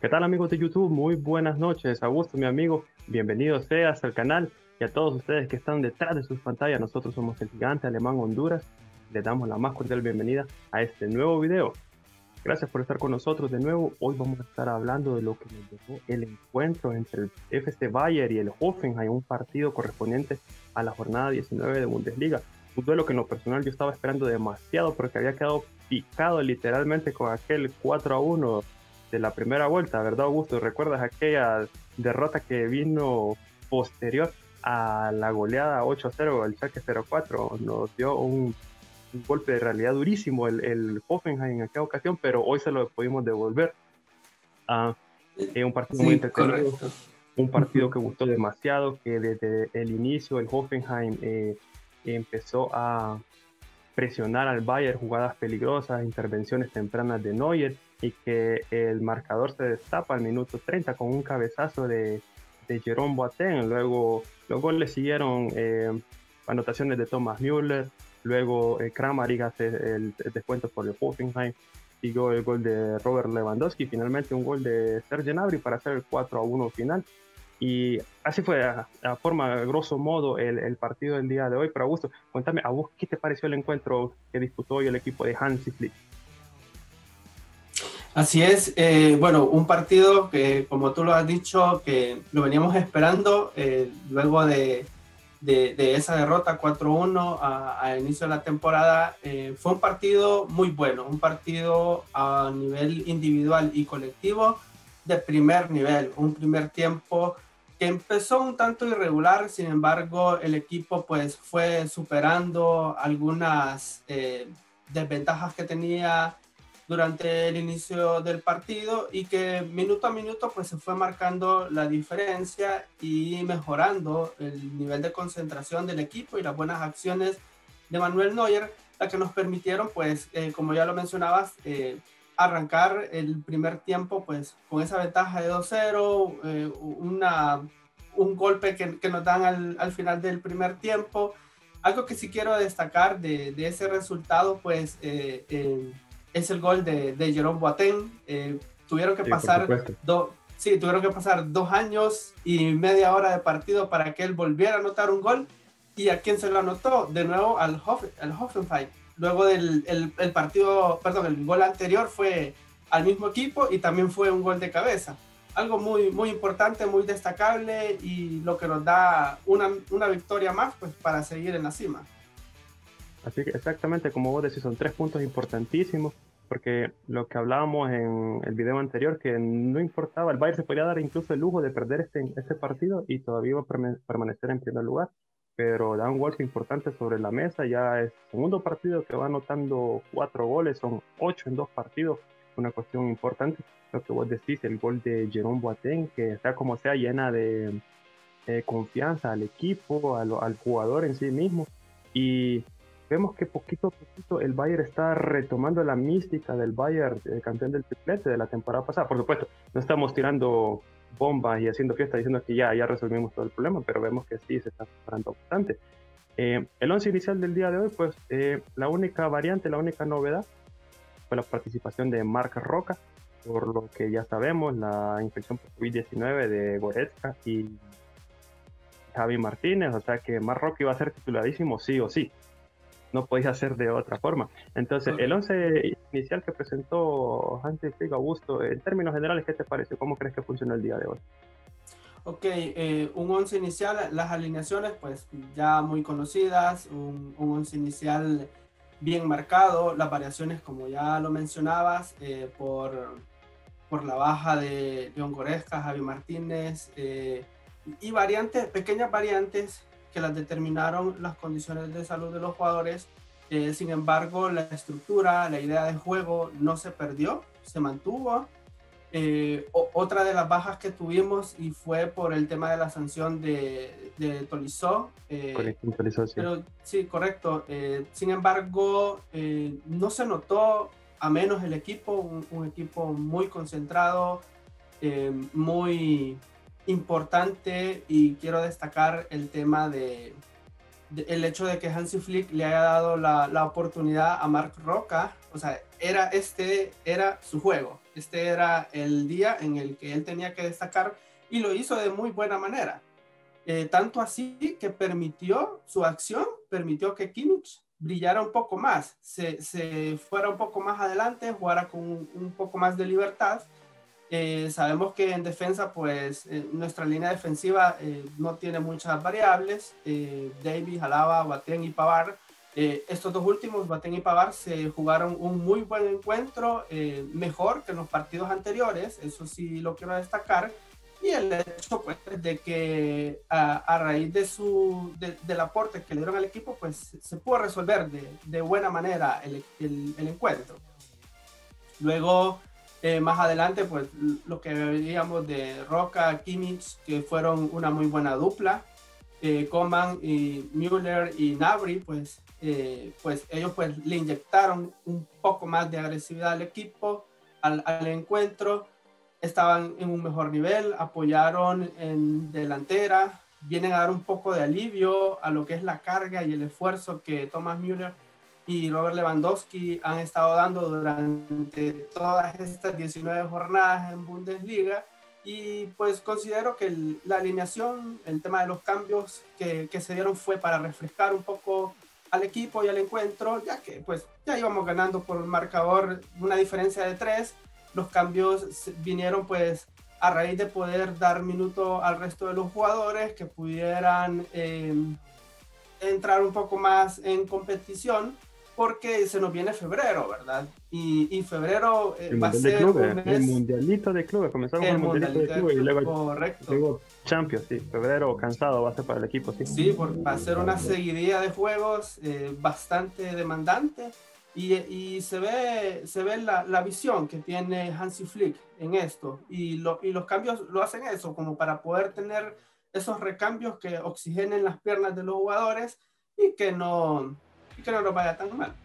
¿Qué tal amigos de YouTube? Muy buenas noches. Augusto, mi amigo, bienvenido seas al canal y a todos ustedes que están detrás de sus pantallas. Nosotros somos el Gigante Alemán Honduras. Les damos la más cordial bienvenida a este nuevo video. Gracias por estar con nosotros de nuevo. Hoy vamos a estar hablando de lo que nos dejó el encuentro entre el FC Bayern y el Hoffenheim, un partido correspondiente a la jornada 19 de Bundesliga. Un duelo que en lo personal yo estaba esperando demasiado porque había quedado picado literalmente con aquel 4-1 de la primera vuelta, ¿verdad, Augusto? ¿Recuerdas aquella derrota que vino posterior a la goleada 8-0, el Schalke 04? Nos dio un golpe de realidad durísimo el Hoffenheim en aquella ocasión, pero hoy se lo pudimos devolver a un partido muy Sí, entretenido, correcto. un partido que gustó demasiado, que desde el inicio el Hoffenheim empezó a presionar al Bayern, jugadas peligrosas, intervenciones tempranas de Neuer, y que el marcador se destapa al minuto 30 con un cabezazo de Jerome Boateng. Luego los goles siguieron anotaciones de Thomas Müller, luego Kramaric hace el descuento por el Hoffenheim, siguió el gol de Robert Lewandowski, y finalmente un gol de Serge Gnabry para hacer el 4-1 final. Y así fue, a forma, grosso modo, el partido del día de hoy. Pero Augusto, cuéntame, ¿a vos qué te pareció el encuentro que disputó hoy el equipo de Hansi Flick? Así es, bueno, un partido que, como tú lo has dicho, que lo veníamos esperando luego de esa derrota 4-1 al inicio de la temporada. Fue un partido muy bueno, un partido a nivel individual y colectivo de primer nivel, un primer tiempo que empezó un tanto irregular. Sin embargo, el equipo pues fue superando algunas desventajas que tenía durante el inicio del partido, y que minuto a minuto pues se fue marcando la diferencia y mejorando el nivel de concentración del equipo y las buenas acciones de Manuel Neuer, la que nos permitieron pues como ya lo mencionabas, arrancar el primer tiempo pues con esa ventaja de 2-0, un golpe que nos dan al final del primer tiempo. Algo que sí quiero destacar de ese resultado pues es el gol de Jerome Boateng. Tuvieron que Sí, por pasar supuesto. tuvieron que pasar 2 años y media hora de partido para que él volviera a anotar un gol. ¿Y a quién se lo anotó? De nuevo al Hoffenheim. Luego el partido, perdón, el gol anterior fue al mismo equipo y también fue un gol de cabeza. Algo muy, muy importante, muy destacable, y lo que nos da una victoria más pues, para seguir en la cima. Así que exactamente como vos decís, son 3 puntos importantísimos, porque lo que hablábamos en el video anterior, que no importaba, el Bayern se podría dar incluso el lujo de perder este partido y todavía iba a permanecer en primer lugar, pero da un golpe importante sobre la mesa. Ya es el segundo partido que va anotando 4 goles, son 8 en 2 partidos, una cuestión importante. Lo que vos decís, el gol de Jerome Boateng, que sea como sea, llena de confianza al equipo, al jugador en sí mismo. Y vemos que poquito a poquito el Bayern está retomando la mística del Bayern, campeón del triplete de la temporada pasada. Por supuesto, no estamos tirando bombas y haciendo fiesta diciendo que ya resolvimos todo el problema, pero vemos que sí se está preparando bastante. El once inicial del día de hoy, pues la única variante, la única novedad fue la participación de Marc Roca, por lo que ya sabemos, la infección por COVID-19 de Goretzka y Javi Martínez. O sea que Marroquí iba a ser titularísimo sí o sí, no podía ser de otra forma. Entonces, el Correcto. once inicial que presentó Hansi Flick, Augusto, en términos generales, ¿qué te pareció? ¿Cómo crees que funcionó el día de hoy? Ok, un once inicial, las alineaciones pues ya muy conocidas, un once inicial bien marcado, las variaciones como ya lo mencionabas, por la baja de León Goretzka, Javi Martínez, y variantes, pequeñas variantes que las determinaron las condiciones de salud de los jugadores. Sin embargo, la estructura, la idea de juego no se perdió, se mantuvo. Otra de las bajas que tuvimos y fue por el tema de la sanción de Tolisso, Con el puntualización. pero sí, correcto. Sin embargo, no se notó a menos el equipo, un equipo muy concentrado, muy importante, y quiero destacar el tema el hecho de que Hansi Flick le haya dado la oportunidad a Marc Roca, o sea, este era su juego, este era el día en el que él tenía que destacar y lo hizo de muy buena manera. Tanto así que permitió su acción, permitió que Kimmich brillara un poco más, se fuera un poco más adelante, jugara con un poco más de libertad. Sabemos que en defensa, pues nuestra línea defensiva no tiene muchas variables. Davies, Alaba, Boateng y Pavard. Estos dos últimos, Boateng y Pavard, se jugaron un muy buen encuentro, mejor que en los partidos anteriores, eso sí lo quiero destacar. Y el hecho pues, de que a raíz del aporte que le dieron al equipo, pues se pudo resolver de buena manera el encuentro. Luego, más adelante, pues lo que veíamos de Roca, Kimmich, que fueron una muy buena dupla. Coman y Müller y Gnabry, pues ellos pues le inyectaron un poco más de agresividad al equipo, al encuentro. Estaban en un mejor nivel, apoyaron en delantera, vienen a dar un poco de alivio a lo que es la carga y el esfuerzo que Thomas Müller y Robert Lewandowski han estado dando durante todas estas 19 jornadas en Bundesliga. Y pues considero que la alineación, el tema de los cambios que se dieron fue para refrescar un poco al equipo y al encuentro, ya que pues ya íbamos ganando por un marcador, una diferencia de 3. Los cambios vinieron pues a raíz de poder dar minuto al resto de los jugadores que pudieran entrar un poco más en competición, porque se nos viene febrero, ¿verdad? Y febrero va a ser un mes... El mundialito de clubes, comenzamos con el mundialito de clubes y luego Champions, sí, febrero cansado va a ser para el equipo, sí. Sí, va a ser una seguidilla de juegos bastante demandante y se ve la visión que tiene Hansi Flick en esto y los cambios lo hacen eso, como para poder tener esos recambios que oxigenen las piernas de los jugadores y que no nos vaya tan mal.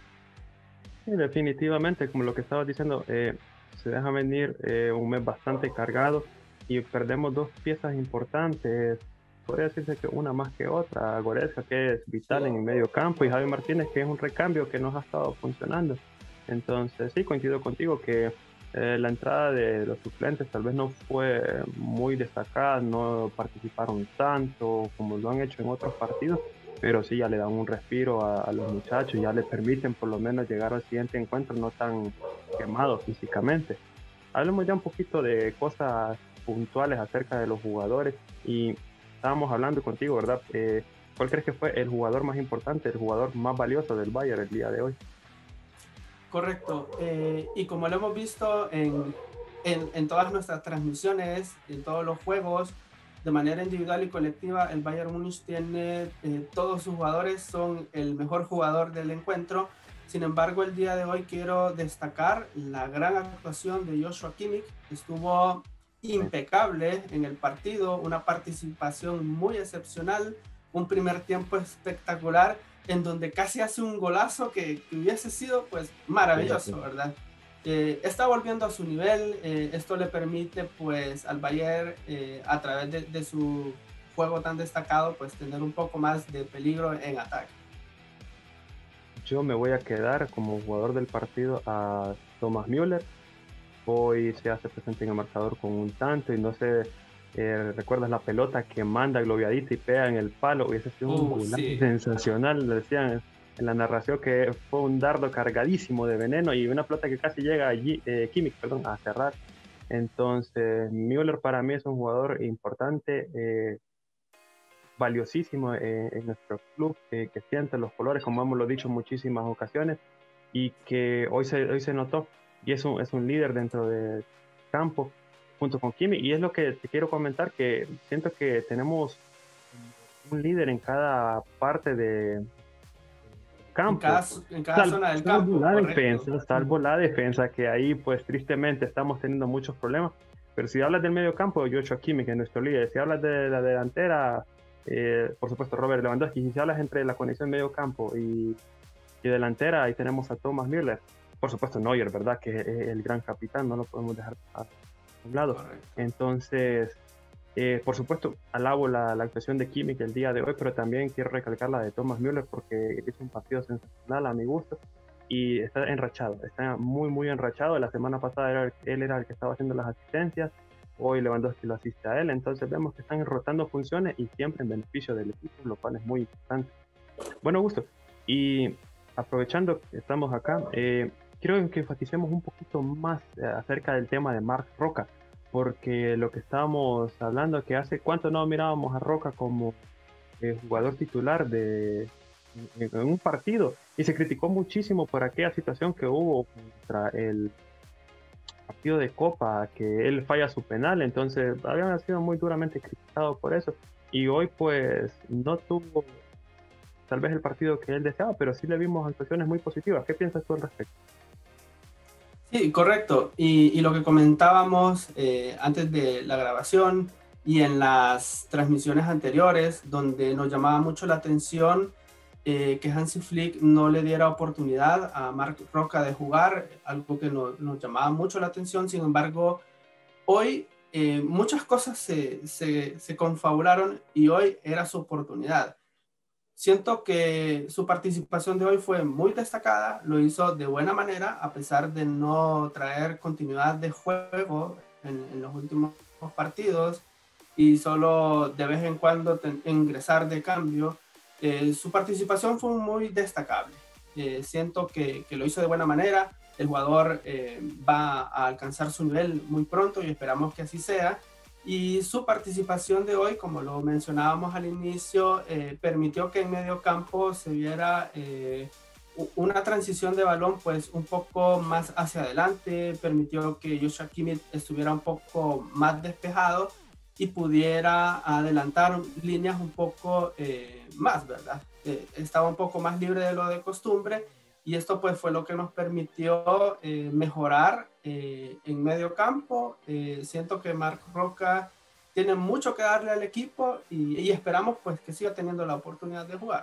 Sí, definitivamente, como lo que estabas diciendo, se deja venir un mes bastante cargado y perdemos dos piezas importantes. Podría decirse que una más que otra, Goretzka, que es vital en el medio campo, y Javi Martínez, que es un recambio que nos ha estado funcionando. Entonces sí, coincido contigo que la entrada de los suplentes tal vez no fue muy destacada, no participaron tanto como lo han hecho en otros partidos, pero sí ya le dan un respiro a los muchachos, ya les permiten por lo menos llegar al siguiente encuentro no tan quemados físicamente. Hablemos ya un poquito de cosas puntuales acerca de los jugadores y estábamos hablando contigo, ¿verdad? ¿Cuál crees que fue el jugador más importante, el jugador más valioso del Bayern el día de hoy? Correcto, y como lo hemos visto en todas nuestras transmisiones, en todos los juegos, de manera individual y colectiva, el Bayern Múnich tiene, todos sus jugadores son el mejor jugador del encuentro. Sin embargo, el día de hoy quiero destacar la gran actuación de Joshua Kimmich. Estuvo impecable en el partido, una participación muy excepcional, un primer tiempo espectacular en donde casi hace un golazo que hubiese sido pues maravilloso, ¿verdad? Está volviendo a su nivel, esto le permite pues al Bayern a través de su juego tan destacado pues tener un poco más de peligro en ataque. Yo me voy a quedar como jugador del partido a Thomas Müller. Hoy se hace presente en el marcador con un tanto y no sé, recuerdas la pelota que manda globiadita y pega en el palo, y ese ha sido un golazo sensacional, le decían en la narración que fue un dardo cargadísimo de veneno y una pelota que casi llega allí, Kimmich, perdón, a cerrar. Entonces Müller para mí es un jugador importante, valiosísimo en nuestro club, que siente los colores, como hemos lo dicho en muchísimas ocasiones, y que hoy se notó, y es un líder dentro del campo, junto con Kimmich, y es lo que te quiero comentar, que siento que tenemos un líder en cada parte de campo. En cada zona del campo. Salvo la defensa, que ahí pues tristemente estamos teniendo muchos problemas, pero si hablas del medio campo, Joshua Kimmich es nuestro líder. Si hablas de la delantera, por supuesto Robert Lewandowski. Y si hablas entre la conexión medio campo y delantera, ahí tenemos a Thomas Müller, por supuesto Neuer, ¿verdad? Que es el gran capitán, no lo podemos dejar a un lado. Correcto. Entonces Por supuesto, alabo la actuación de Kimmich el día de hoy, pero también quiero recalcar la de Thomas Müller porque hizo un partido sensacional a mi gusto y está enrachado, está muy, muy enrachado. La semana pasada él era el que estaba haciendo las asistencias, hoy Lewandowski lo asiste a él, entonces vemos que están rotando funciones y siempre en beneficio del equipo, lo cual es muy importante. Bueno, gusto. Y aprovechando que estamos acá, quiero que enfaticemos un poquito más acerca del tema de Marc Roca, porque lo que estábamos hablando, que hace cuánto no mirábamos a Roca como jugador titular en un partido, y se criticó muchísimo por aquella situación que hubo contra el partido de Copa, que él falla su penal, entonces habían sido muy duramente criticados por eso, y hoy pues no tuvo tal vez el partido que él deseaba, pero sí le vimos actuaciones muy positivas. ¿Qué piensas tú al respecto? Sí, correcto. Y lo que comentábamos antes de la grabación y en las transmisiones anteriores, donde nos llamaba mucho la atención que Hansi Flick no le diera oportunidad a Marc Roca de jugar, algo que nos llamaba mucho la atención. Sin embargo, hoy muchas cosas se confabularon y hoy era su oportunidad. Siento que su participación de hoy fue muy destacada, lo hizo de buena manera, a pesar de no traer continuidad de juego en los últimos partidos y solo de vez en cuando ingresar de cambio. Su participación fue muy destacable. Siento que lo hizo de buena manera. El jugador va a alcanzar su nivel muy pronto y esperamos que así sea. Y su participación de hoy, como lo mencionábamos al inicio, permitió que en medio campo se viera una transición de balón pues un poco más hacia adelante, permitió que Joshua Kimmich estuviera un poco más despejado y pudiera adelantar líneas un poco más, ¿verdad? Estaba un poco más libre de lo de costumbre y esto pues fue lo que nos permitió mejorar en medio campo. Siento que Marc Roca tiene mucho que darle al equipo y esperamos pues que siga teniendo la oportunidad de jugar.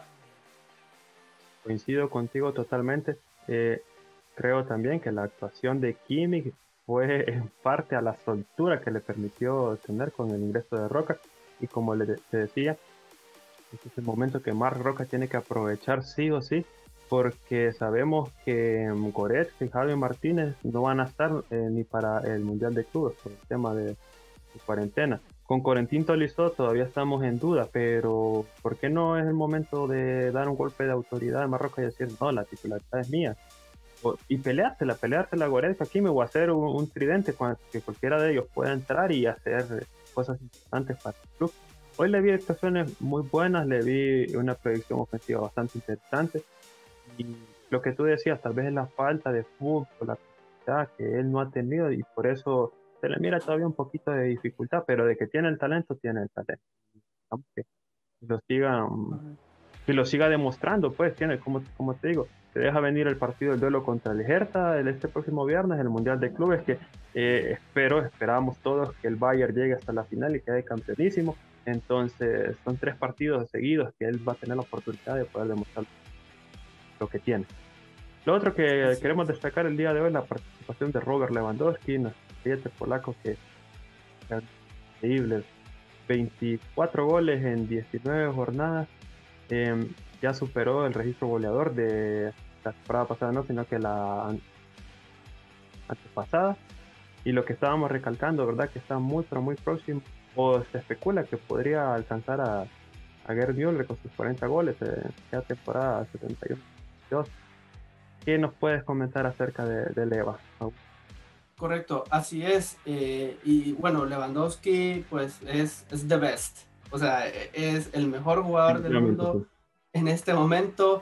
Coincido contigo totalmente. Creo también que la actuación de Kimmich fue en parte a la soltura que le permitió tener con el ingreso de Roca. Y como te decía, este es el momento que Marc Roca tiene que aprovechar sí o sí, porque sabemos que Goretzka y Javi Martínez no van a estar ni para el Mundial de Clubes por el tema de cuarentena. Con Corentín Tolisso todavía estamos en duda, pero ¿por qué no es el momento de dar un golpe de autoridad a Marruecos y decir, no, la titularidad es mía? Y peleársela a Goretzka, aquí me voy a hacer un tridente que cualquiera de ellos pueda entrar y hacer cosas importantes para el club. Hoy le vi actuaciones muy buenas, le vi una proyección ofensiva bastante interesante y lo que tú decías, tal vez es la falta de fútbol, la capacidad que él no ha tenido y por eso se le mira todavía un poquito de dificultad, pero de que tiene el talento, tiene el talento. Vamos que lo siga, que lo siga demostrando, pues tiene, como te digo, se deja venir el partido del duelo contra el Hertha este próximo viernes, el Mundial de Clubes, que esperamos todos que el Bayern llegue hasta la final y quede campeonísimo. Entonces son 3 partidos seguidos que él va a tener la oportunidad de poder demostrar lo que tiene. Lo otro que queremos destacar el día de hoy es la participación de Robert Lewandowski, nuestro 7 polaco, que es increíble. 24 goles en 19 jornadas. Ya superó el registro goleador de la temporada pasada, no, sino que la antepasada. Y lo que estábamos recalcando, ¿verdad? Que está muy, pero muy próximo, o se especula que podría alcanzar a Gerd Müller con sus 40 goles en la temporada 71-72. ¿Qué nos puedes comentar acerca de Leva? Correcto, así es. Y bueno, Lewandowski pues es the best. O sea, es el mejor jugador del mundo en este momento.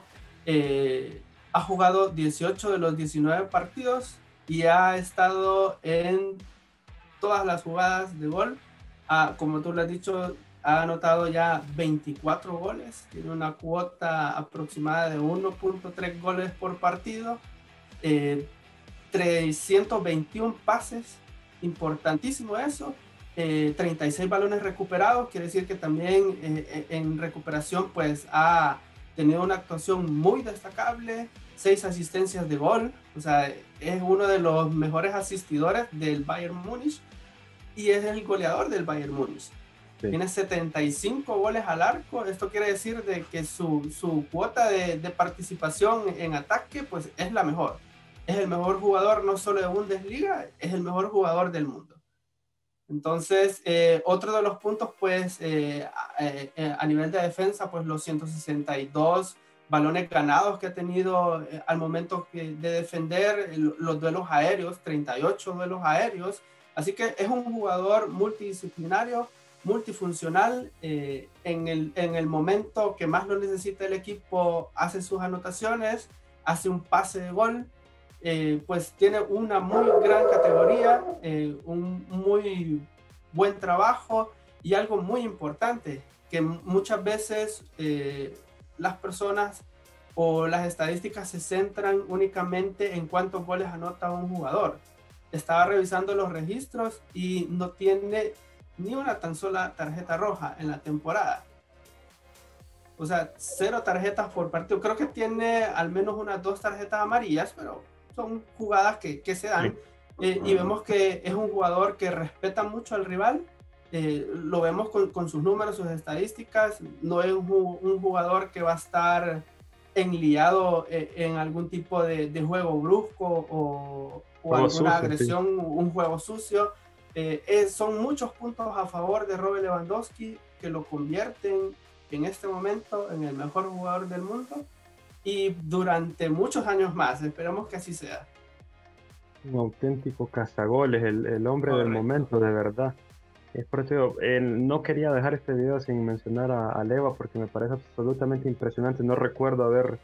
Ha jugado 18 de los 19 partidos y ha estado en todas las jugadas de gol. Como tú lo has dicho, ha anotado ya 24 goles. Tiene una cuota aproximada de 1.3 goles por partido. 321 pases, importantísimo eso, 36 balones recuperados, quiere decir que también en recuperación pues ha tenido una actuación muy destacable, 6 asistencias de gol, o sea, es uno de los mejores asistidores del Bayern Múnich y es el goleador del Bayern Múnich. Sí. Tiene 75 goles al arco. Esto quiere decir de que su cuota de participación en ataque pues es la mejor. Es el mejor jugador no solo de Bundesliga, es el mejor jugador del mundo. Entonces, otro de los puntos, pues, a nivel de defensa, pues los 162 balones ganados que ha tenido al momento de defender, los duelos aéreos, 38 duelos aéreos. Así que es un jugador multidisciplinario, multifuncional. En el momento que más lo necesita el equipo, hace sus anotaciones, hace un pase de gol. Pues tiene una muy gran categoría, un muy buen trabajo y algo muy importante, que muchas veces las personas o las estadísticas se centran únicamente en cuántos goles anota un jugador. Estaba revisando los registros y no tiene ni una tan sola tarjeta roja en la temporada. O sea, 0 tarjetas por partido. Creo que tiene al menos unas 2 tarjetas amarillas, pero son jugadas que se dan. Y vemos que es un jugador que respeta mucho al rival. Lo vemos con sus números, sus estadísticas. No es un jugador que va a estar enliado en algún tipo de juego brusco o alguna sucio, agresión, sí. Un juego sucio. Son muchos puntos a favor de Robert Lewandowski que lo convierten en este momento en el mejor jugador del mundo y durante muchos años más. Esperemos que así sea. Un auténtico cazagoles, el hombre Correcto. del momento, de verdad. Es por eso no quería dejar este video sin mencionar a Leva porque me parece absolutamente impresionante. No recuerdo haber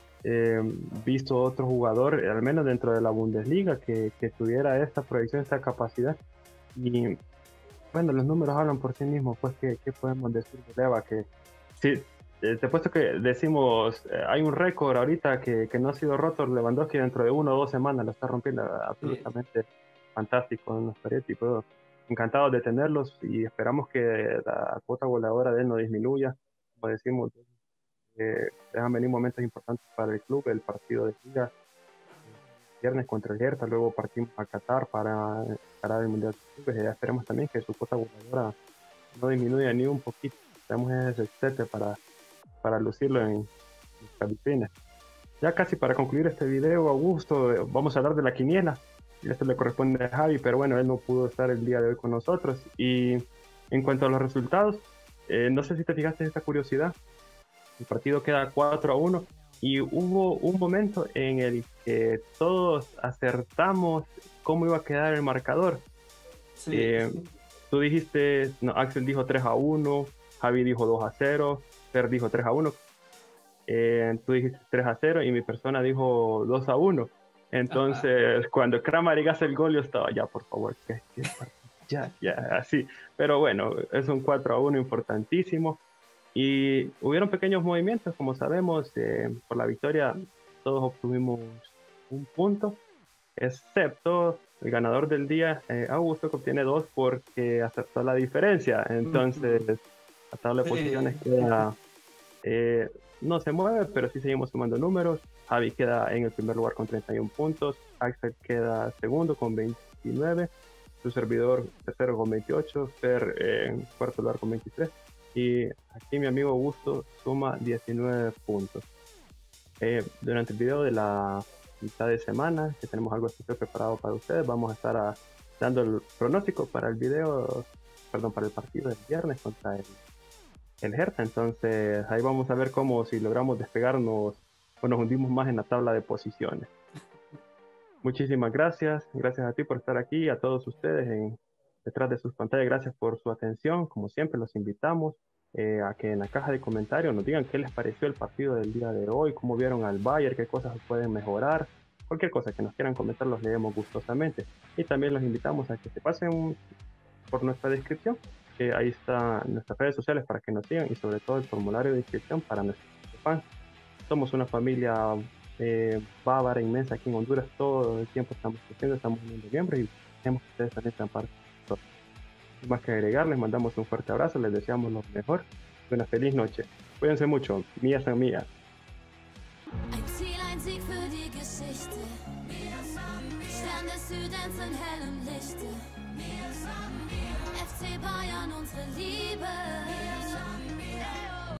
visto otro jugador, al menos dentro de la Bundesliga, que tuviera esta proyección, esta capacidad. Y bueno, los números hablan por sí mismos. Pues, ¿qué podemos decir de Leva? Que sí, te he puesto que decimos, hay un récord ahorita que no ha sido roto. Lewandowski dentro de 1 o 2 semanas lo está rompiendo, absolutamente sí. Fantástico en los periódicos. Encantados de tenerlos y esperamos que la cuota goleadora de él no disminuya. Como decimos, dejan venir momentos importantes para el club, el partido de Liga, viernes contra el Hertha, luego partimos a Qatar para el Mundial de Clubes. Ya esperemos también que su cuota goleadora no disminuya ni un poquito. Tenemos ese set para lucirlo en Filipinas. Ya casi para concluir este video, Augusto, vamos a hablar de la quiniela. Esto le corresponde a Javi, pero bueno, él no pudo estar el día de hoy con nosotros. Y en cuanto a los resultados, no sé si te fijaste en esta curiosidad. El partido queda 4-1 y hubo un momento en el que todos acertamos cómo iba a quedar el marcador. Sí. Tú dijiste, no, Axel dijo 3-1, Javi dijo 2-0, Fer dijo 3-1, tú dijiste 3-0 y mi persona dijo 2-1. Entonces, cuando Kramaric hace el gol, yo estaba, ya, por favor, ya, así. Pero bueno, es un 4-1 importantísimo. Y hubieron pequeños movimientos, como sabemos, por la victoria todos obtuvimos un punto, excepto el ganador del día, Augusto, que obtiene 2 porque aceptó la diferencia. Entonces, la tabla de posiciones queda, no se mueve, pero sí seguimos sumando números. Javi queda en el primer lugar con 31 puntos, Axel queda segundo con 29, su servidor tercero con 28, Fer en cuarto lugar con 23. Y aquí mi amigo Augusto suma 19 puntos. Durante el video de la mitad de semana, que tenemos algo especial preparado para ustedes, vamos a estar dando el pronóstico para el para el partido del viernes contra el Hertha. Entonces ahí vamos a ver si logramos despegarnos o nos hundimos más en la tabla de posiciones. Muchísimas gracias a ti por estar aquí, a todos ustedes detrás de sus pantallas, gracias por su atención. Como siempre, los invitamos a que en la caja de comentarios nos digan qué les pareció el partido del día de hoy, cómo vieron al Bayern, qué cosas pueden mejorar, cualquier cosa que nos quieran comentar los leemos gustosamente. Y también los invitamos a que se pasen por nuestra descripción, que ahí están nuestras redes sociales para que nos sigan y sobre todo el formulario de inscripción para nuestros fans. Somos una familia bávara inmensa aquí en Honduras, todo el tiempo estamos creciendo, estamos en noviembre y queremos que ustedes también sean parte. Sin más que agregar, les mandamos un fuerte abrazo, les deseamos lo mejor y una feliz noche. Cuídense mucho, mías amigas. Ein Ziel, ein Sieg für die Geschichte. Stern des Südens in hellem Lichte. FC FC Bayern, unsere Liebe. Wir